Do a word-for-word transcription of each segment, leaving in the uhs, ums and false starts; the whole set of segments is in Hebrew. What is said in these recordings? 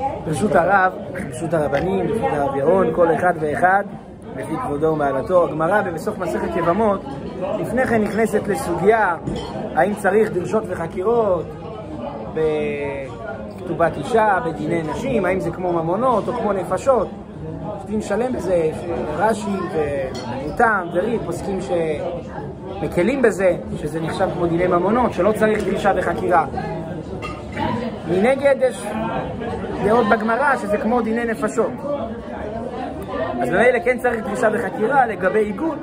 ברשות הרב, ברשות הרבנים, ברשות הרב ירון, כל אחד ואחד לפי כבודו ומעלתו. הגמרא בסוף מסכת יבמות לפני כן נכנסת לסוגיה האם צריך דרשות וחקירות בכתובת אישה, בדיני נשים, האם זה כמו ממונות או כמו נפשות. דין שלם בזה, רש"י ומותם וריד פוסקים שמקלים בזה, שזה נחשב כמו דיני ממונות, שלא צריך דרישה וחקירה. מנגד יש דעות בגמרא שזה כמו דיני נפשות. אז במילא כן צריך דרישה וחקירה לגבי עיגול.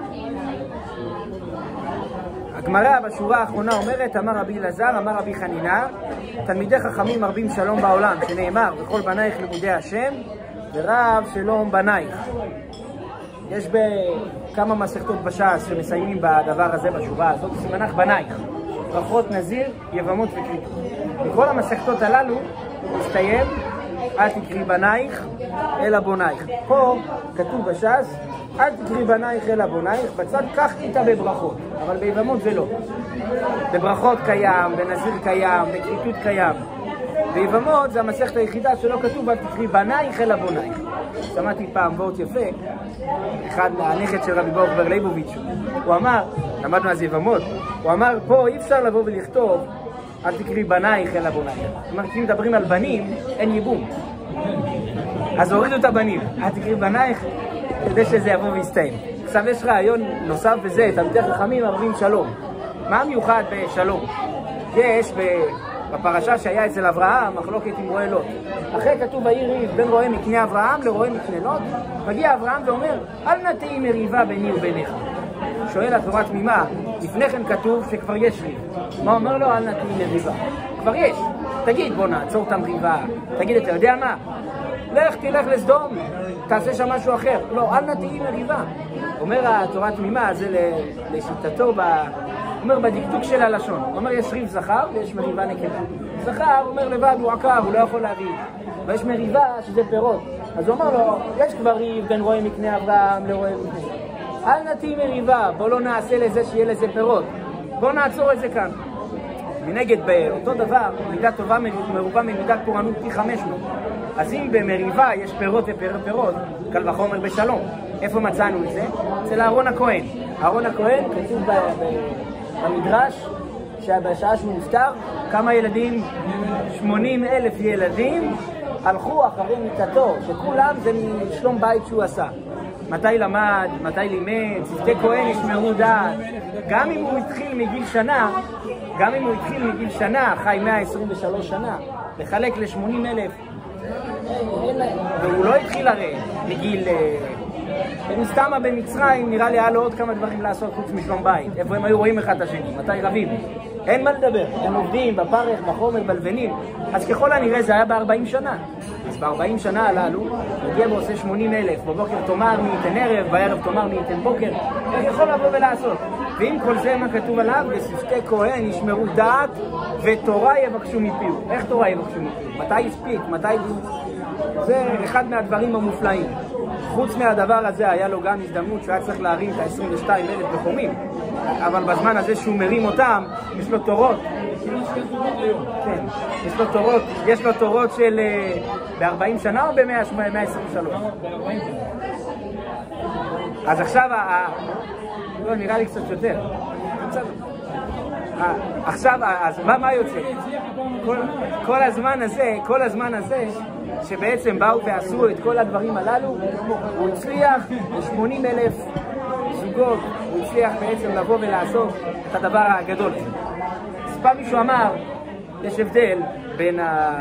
הגמרא בשורה האחרונה אומרת, אמר רבי אלעזר, אמר רבי חנינא, תלמידי חכמים מרבים שלום בעולם, שנאמר, וכל בנייך לימודי השם, ורב שלום בנייך. יש בכמה מסכתות בש"ס שמסיימים בדבר הזה, בשורה הזאת, סימנך בנייך. ברכות נזיר, יבמות וכריתות. בכל המסכתות הללו מסתיים, אל תקרי בנייך אלא בונייך. פה כתוב בש"ס, אל תקרי בנייך אלא בונייך, בצד כך איתה בברכות, אבל ביבמות זה לא. בברכות קיים, בנזיר קיים, בכריתות קיים. ביבמות זה המסכת היחידה שלא כתוב אל תקרי בנייך אלא בונייך. שמעתי פעם וורט יפה, אחד מהנכד של רבי ברוך בר ליבוביץ', הוא אמר, למדנו אז יבמות, הוא אמר פה אי אפשר לבוא ולכתוב אל תקרי בנייך אלא בונייך. זאת אומרת, אם מדברים על בנים, אין ייבום. אז הורידו את הבנים, אל תקרי בנייך כדי שזה יבוא ויסתיים. עכשיו יש רעיון נוסף בזה, תלמידי חכמים מרבים שלום. מה המיוחד בשלום? יש בפרשה שהיה אצל אברהם מחלוקת עם רועה לוט. אחרי כתוב העיר ריב בין רועה מקנה אברהם לרועה מקנה לוט, מגיע אברהם ואומר, אל נטעי מריבה ביני וביניך. שואל התורה תמימה, לפני כן כתוב שכבר יש ריב. מה אומר לו? אל נטעי מריבה. כבר יש. תגיד, בוא נעצור את המריבה. תגיד, אתה יודע מה? לך תלך לסדום, תעשה שם משהו אחר. לא, אל נטעי מריבה. אומר התורה תמימה, זה לשיטתו ב... אומר בדקדוק של הלשון, הוא אומר יש ריב זכר ויש מריבה נקבה. זכר אומר לבד הוא עקר, הוא לא יכול להריב. ויש מריבה שזה פירות. אז הוא אומר לו, יש כבר ריב בין רועה מקנה אברהם לרועה מקנה. אל נטעי מריבה, בוא לא נעשה לזה שיהיה לזה פירות. בוא נעצור את זה כאן. מנגד באותו דבר, מידה טובה מרובה ממידת פורענות פי חמש מאות. אז אם במריבה יש פירות ופירות, קל וחומר בשלום. איפה מצאנו את זה? אצל אהרון הכהן. אהרון הכהן כתוב ב... במדרש שבשעה שהוא נפטר, כמה ילדים? שמונים אלף ילדים הלכו אחרי מיטתו, שכולם זה משלום בית שהוא עשה. מתי למד, מתי לימד, צוותי כהן ישמרו דעת. גם אם הוא התחיל מגיל שנה, גם אם הוא התחיל מגיל שנה, חי מאה עשרים ושלוש שנה, לחלק ל-שמונים אלף, והוא לא התחיל הרי מגיל... ומסתמה במצרים נראה לי היה לו עוד כמה דברים לעשות חוץ משלום בית. איפה הם היו רואים אחד את השני? מתי רבים? אין מה לדבר. הם עובדים בפרך, בחומר, בלבנים. אז ככל הנראה זה היה ב-ארבעים שנה. אז ב-ארבעים שנה הללו, מגיע ועושה שמונים אלף. בבוקר תאמר מי ייתן ערב, בערב תאמר מי ייתן בוקר. איך יכול לבוא ולעשות? ואם כל זה מה כתוב עליו, ושפתי כהן ישמרו דעת ותורה יבקשו מפיו. איך תורה יבקשו מפיו? מתי הספיק? מתי... זה אחד מהדברים המופלאים. חוץ מהדבר הזה היה לו גם הזדמנות שהוא היה צריך להרים את ה-עשרים ושתיים אלף בחומים, אבל בזמן הזה שהוא מרים אותם יש לו תורות. כן, יש לו תורות, יש לו תורות של ב-ארבעים שנה או ב-מאה עשרים ושלוש? אז עכשיו, לא נראה לי קצת יותר. עכשיו, אז מה יוצא? כל הזמן הזה, כל הזמן הזה שבעצם באו ועשו את כל הדברים הללו, הוא הצליח ל-שמונים אלף זוגות, הוא הצליח בעצם לבוא ולעשות את הדבר הגדול הזה. אז פעם מישהו אמר, יש הבדל בין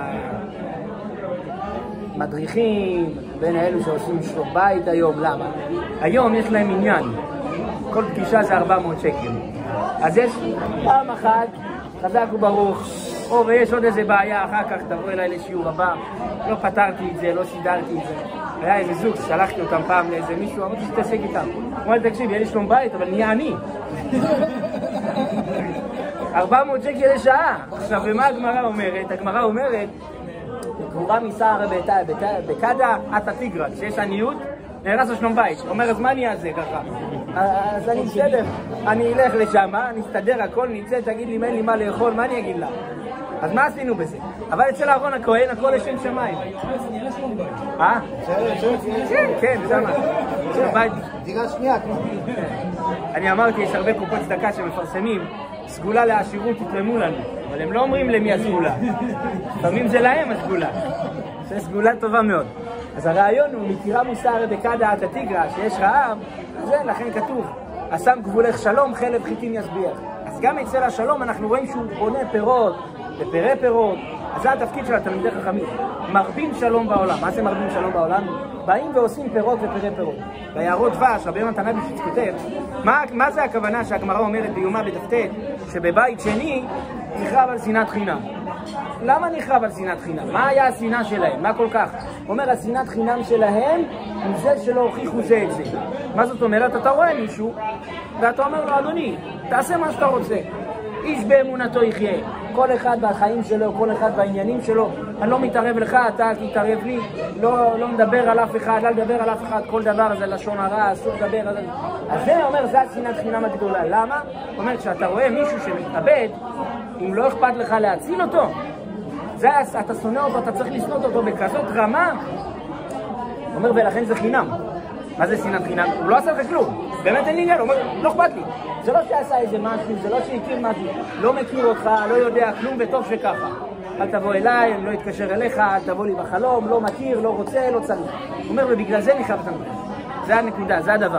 המדריכים, בין האלו שעושים שלום בית היום. למה? היום יש להם עניין, כל פגישה זה ארבע מאות שקל. אז יש פעם אחת, חזק וברוך, או ויש עוד איזה בעיה, אחר כך תבוא אליי לשיעור הבא, לא פתרתי את זה, לא סידרתי את זה. היה איזה זוג, שלחתי אותם פעם לאיזה מישהו, אמרתי שתעסק איתם. הוא אומר, תקשיב, יהיה לי שלום בית, אבל נהיה אני. ארבע מאות שקל לשעה. עכשיו, ומה הגמרא אומרת? הגמרא אומרת, גבורה מסער בקדה, עתה תיגרא, כשיש עניות, נהרס השלום בית. אומר, אז מה נהיה זה ככה? אז אני בסדר, אני אלך לשם, אני אסתדר הכל, נצא, תגיד לי אם אין לי מה לאכול, מה אני אגיד לה? אז מה עשינו בזה? אבל אצל אהרון הכהן הכל לשם שמיים. אה? כן, כן, שמה. דירה שנייה. אני אמרתי, יש הרבה קופות צדקה שמפרסמים, סגולה לעשירות תתרמו לנו, אבל הם לא אומרים למי הסגולה. לפעמים זה להם הסגולה. זה סגולה טובה מאוד. אז הרעיון הוא, מתירה מוסר בקדה עתה תיגרא, שיש רעב, זה לכן כתוב, אשם גבולך שלום, חלב חיטים יסביח. אז גם אצל השלום אנחנו רואים שהוא בונה פירות, ופרי פירות, אז זה התפקיד של התלמידי חכמים. מרבים שלום בעולם. מה זה מרבים שלום בעולם? באים ועושים פירות ופרי פירות. ביערות דבש, רבי יונתן אייבשיץ כותב, מה, מה זה הכוונה שהגמרא אומרת ביומה בדף ט' שבבית שני נחרב על שנאת חינם? למה נחרב על שנאת חינם? מה היה השנאה שלהם? מה כל כך? הוא אומר, השנאת חינם שלהם עם זה שלא הוכיחו זה את זה. מה זאת אומרת? אתה רואה מישהו ואתה אומר לו, אדוני, תעשה מה שאתה רוצה. איש באמונתו יחיה. כל אחד בחיים שלו, כל אחד בעניינים שלו. אני לא מתערב לך, אתה תתערב לי. לא, לא מדבר על אף אחד, לא לדבר על אף אחד. כל דבר זה לשון הרע, אסור לדבר על זה. אז זה אומר, זה השנאת חינם הגדולה. למה? הוא אומר, כשאתה רואה מישהו שמתאבד, אם לא אכפת לך להציל אותו, זה, אתה שונא אותו, אתה צריך לסנות אותו בכזאת רמה. הוא אומר, ולכן זה חינם. מה זה שנאת חינם? הוא לא עשה לך כלום. באמת אין לי עניין, הוא אומר, לא אכפת לי. זה לא שעשה איזה משהו, זה לא שהכיר משהו. לא מכיר אותך, לא יודע כלום, וטוב שככה. אל תבוא אליי, אני לא אתקשר אליך, אל תבוא לי בחלום, לא מכיר, לא רוצה, לא צריך. הוא אומר, ובגלל זה נחרב את המקום. זה הנקודה, זה הדבר.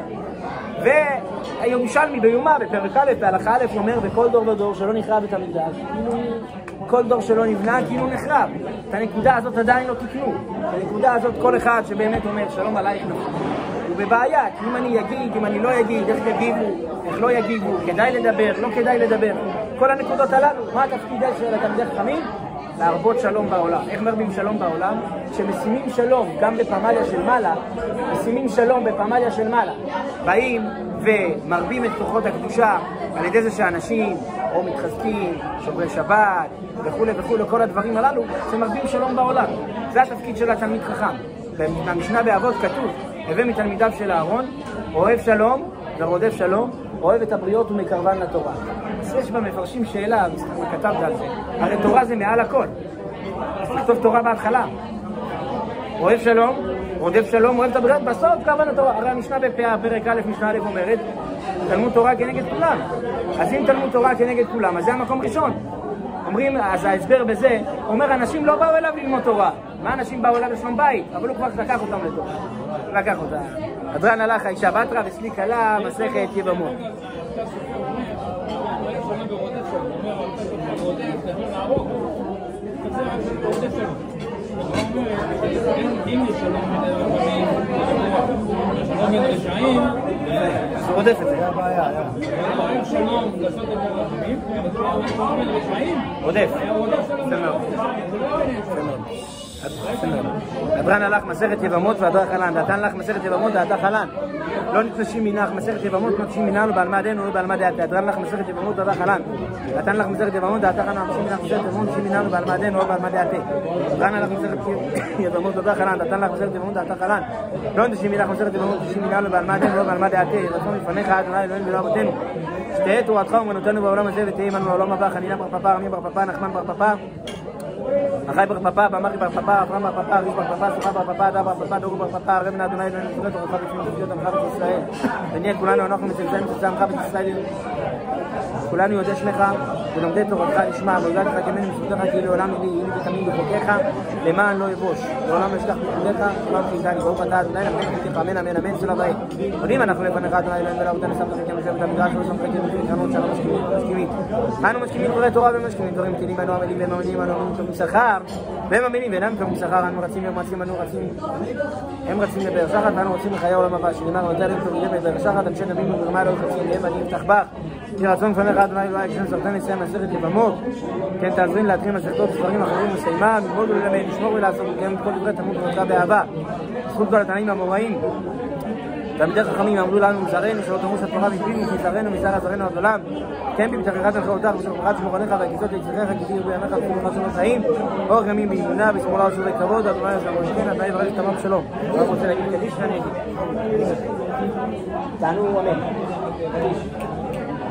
והירושלמי ביומה, בפרק א', בהלכה א', אומר, בכל דור ודור שלא נחרב את המקדש, כאילו כל דור שלא נבנה, כאילו נחרב. את הנקודה הזאת עדיין לא תקנו. את הנקודה הזאת כל אחד שבאמת אומר, שלום עלייך נפשי. הוא בבעיה, כי אם אני אגיד, אם אני לא אגיד, איך יגיבו, איך לא יגיבו, כדאי לדבר, לא כדאי לדבר. כל הנקודות הללו, מה התפקיד של התלמידי חכמים? להרבות שלום בעולם. איך מרבים שלום בעולם? שמשימים שלום גם בפמליה של מעלה, משימים שלום בפמליה של מעלה. באים ומרבים את כוחות הקדושה על ידי זה שאנשים או מתחזקים, שומרי שבת וכו' וכו', כל הדברים הללו, שמרבים שלום בעולם. זה התפקיד של התלמיד חכם. במשנה באבות כתוב, הווה מתלמידיו של אהרון, אוהב שלום ורודף שלום, אוהב את הבריות ומקרבן לתורה. אז יש במפרשים שאלה, וכתבת על זה, הרי תורה זה מעל הכל. אז לכתוב תורה בהתחלה. אוהב שלום, רודף שלום, אוהב את הבריות, בסוף קרבן לתורה. הרי המשנה בפרק א', משנה א' אומרת, תלמוד תורה כנגד כולם. אז אם תלמוד תורה כנגד כולם, אז זה המקום ראשון. אומרים, אז ההסבר בזה, אומר, אנשים לא באו אליו ללמוד תורה. מה אנשים באו אליו לשלום בית? אבל הוא כבר לקח אותם לתורה. לקח אותם. הדרן הלך, האישה בתרה וסליק עלה, מסכת יבמות. הוא רודף את זה. רודף. הדרן הלך מסכת יבמות והדרך חלן, דתן לך מסכת יבמות דעתה חלן. לא נתנשים מנך מסכת יבמות נתשים מננו בעל מה דנו ובעל מה דעתה. הדרן לך מסכת יבמות דעתה חלן. דתן לך מסכת יבמות דעתה חלן. נתשים מנך מסכת יבמות נתשים מננו בעל מה דנו ובעל מה דעתה. הדרן לך מסכת יבמות דעתה חלן. דתן לך מסכת יבמות דעתה חלן. לא נתשים מנך מסכת יבמות נתשים מננו בעל מה דנו ובעל מה דעתה. רצון לפניך אדוני אלוהינו ולא אבותינו. שתהא תורתך אומנותנו בעולם הזה ותהא עמנו בעולם הבא. חנינה בר פפא, רמי בר פפא, נחמן בר פפא, אחי בר פפא, במרי בר פפא, אברהם בר פפא, ריש בר פפא, סוחה בר פפא, דה בר פפא, דוגו בר פפא, רבנה אדוני אלוהינו וקורא תורתך בפנים ותפיות עמך בית ישראל. ונהיה כולנו אנחנו מצלצלים מצלצל עמך בית ישראל. כולנו יודעי שמך ולומדי תורתך נשמע, ועוזרתך כמני מסודתך כי לעולם ילי, ילי ותמים בחוקיך, למען לא יבוש. לעולם אשכח בפקודיך, עולם חינתני, ברוך אתה אדוני אלוהינו וחוקיך, אמן אמן אמן סלע ואי. עולים אנחנו לפניך אדוני אלוהינו ולאבותינו שמת חלקי לשבת המדרש ולא שמת חלקי לפי קרנות שלא מסכימים מסכימים. אנו מסכימים דברי תורה ומסכימים דברים קטנים ואנו עמלים והם מאמינים ואנו אומרים מקבלים שכר והם מאמינים ואינם מקבלים שכר. אנו רצים והם רצים, אנו רצים, הם רצים לבאר שחת ואנו רוצים לחיי העולם הבא. שנאמר ונודע להם טוב יהיה בבאר שחת אנשי נביאים וגרמה לא חצים להם ואני אפתח בך. יהי רצון לפניך אדוני אלוהי כשם סרטן נסיים מסכת יבמות, כן תעזרים להתחיל מסכתות וספרים אחרים וסיימה ללמוד וללמד, לשמור ולעשות ולקיים את כל דברי תלמוד תורתך באהבה. זכות כל התנאים המוראים תלמידי חכמים אמרו לנו מזרנו שלא תמוס התורה מפינו מזרנו מזר עזרנו עד עולם, כן בבטחך תנחותך ושמורך תשמור עליך והכיסות ליצריך כי תהיו בימיך ותהיו חסון חיים אור ימים באמונה ושמורה ושוברי כבוד אדוני השם אדוני יברך תמם שלום. אני רוצה להגיד קדיש ואני אגיד תענו אמן.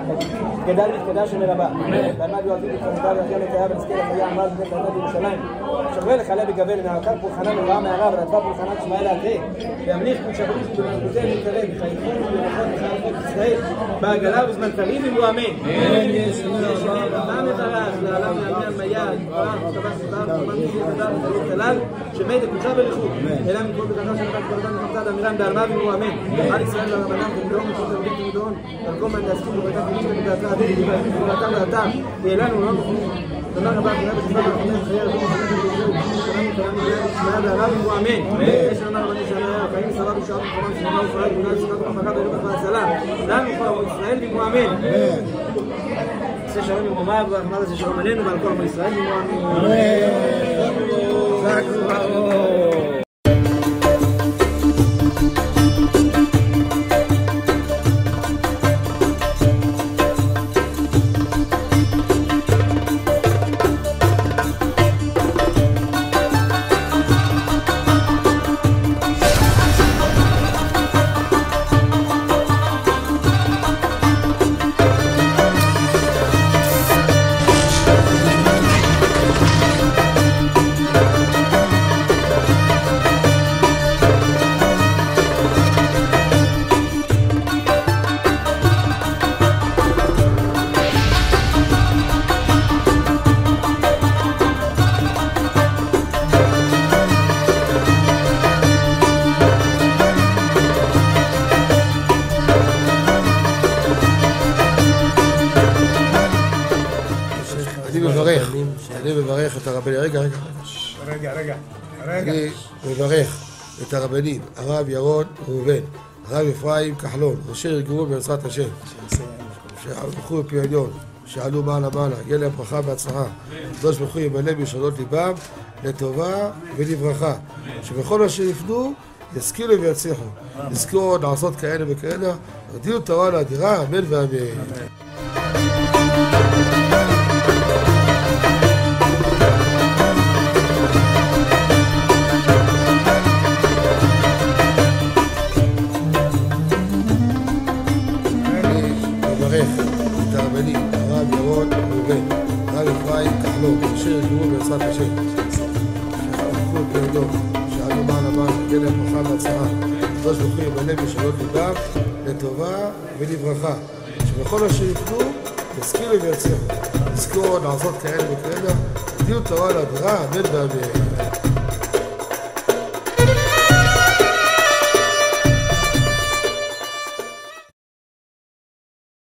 גדל מתקדש ומרבה. ועמד יועזים בתחומתה ויחיה לתאיה ונזכה לחייה עמד בני תרדת ירושלים. שווה לחלה בגבל ונעקר פולחנה מרעה מהרב ונדבה פולחנה שמואל האחרי. וימליך קודשבריך ובמלכותיה להתקרב וחייכון וברכות וחייכות ישראל בעגלה ובזמן קריב אמרו אמן. מה מברך לעולם לעניין מיה יתברך ושבח שבח ומן נשיא תדע ותלית תלל שמי דקודשה בריחוק אלא מכל בקרתה שנתת קרתן וחמצת אמירן בעלמה ואמרו אמן. על ישראל והרבנם ומדרום וכל תרבים ומדרון דרכו מן להסכים וברכת ומשת ובדעתה עתיד ובדעתם ואתם ואלנו לא נוכחים תודה רבה כנראה בשפת הרחמם חיי רבים וחלקת ובזהו ושלנו כלנו מיד בשמעה בעלם אמרו אמן. יש לנו רבני שנה חיים סבא בשעה וחרון שנמה ופרד ונעל שנת ומחכה ברוך והצלה לנו כל ישראל ואמרו אמן. עשה שלום במרומיו והרחמד הזה שלום עלינו ועל כל עמו ישראל ואמרו אמן. אני מברך את הרבנים, רגע, רגע, רגע, רגע, אני מברך את הרבנים, הרב ירון ראובן, הרב אפרים כחלון, ראשי ארגון בעזרת השם, שהלכו בפי עליון, שעלו מעלה מעלה, יהיה להם ברכה והצלחה, הקדוש ברוך הוא ימלא בישועות ליבם לטובה ולברכה, שבכל מה שיפנו ישכילו ויצליחו, יזכו עוד לעשות כאלה וכאלה, הודיעו תורה לאדירה, אמן ואמן. את הרבנים, הרב ירון ראובן, הרב אפרים כחלון, ראשי ארגון בעזרת השם, שהלכו בפי עליון, שעלו מעלה מעלה, יהיה להם ברכה והצלחה, הקדוש ברוך הוא ימלא בישועות ליבם לטובה ולברכה, שבכל מה שיפנו ישכילו ויצליחו, יזכו עוד לעשות כאלה וכאלה, הודיעו תורה לאדירה, אמן ואמן.